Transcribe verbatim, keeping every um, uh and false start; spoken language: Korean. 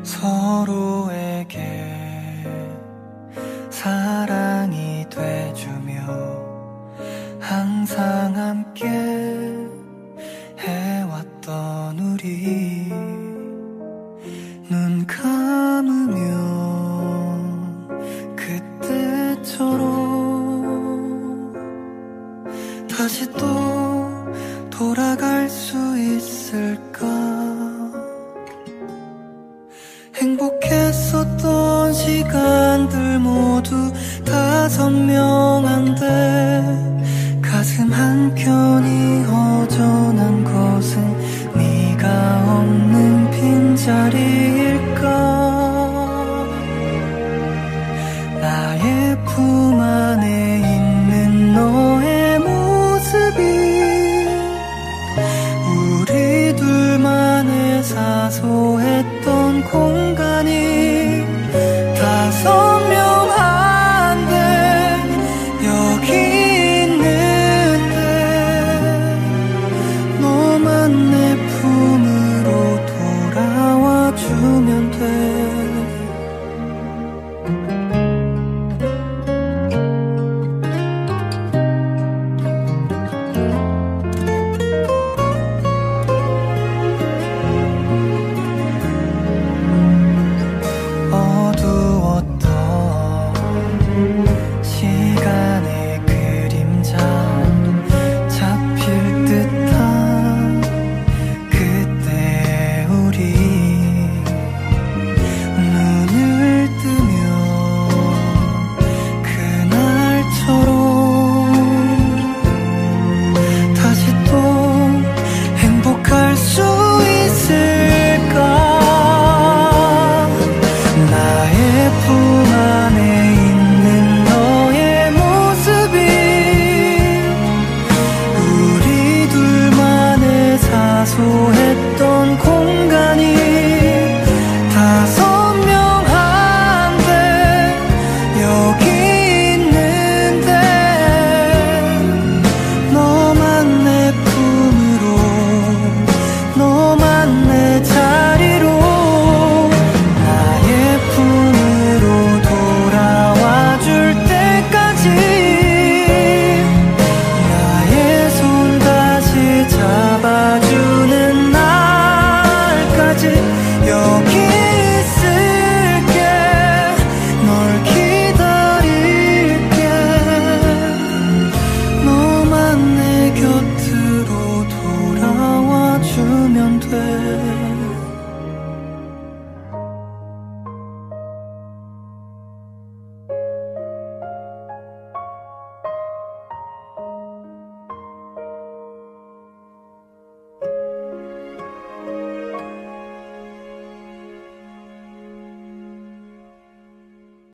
서로에게 사랑이 돼주며 항상 함께 해왔던 우리, 눈 감으면 그때처럼 다시 또 돌아갈 수 있을까. 행복했었던 시간들 모두 다 선명한데 가슴 한켠이 허전한 것은 네가 없는 빈자리일까. 나의 품 안에 있는 너의 모습이 우리 둘만의 사소했던 공간이 다 선명한데 여기 있는데 너만 내 품으로 돌아와 주면 돼. 소했던 공간이 다 선명한데 여기 있는데 너만 내 품으로 너만 내 자리로 나의 품으로 돌아와 줄 때까지 나의 손 다시 잡아주는 날까지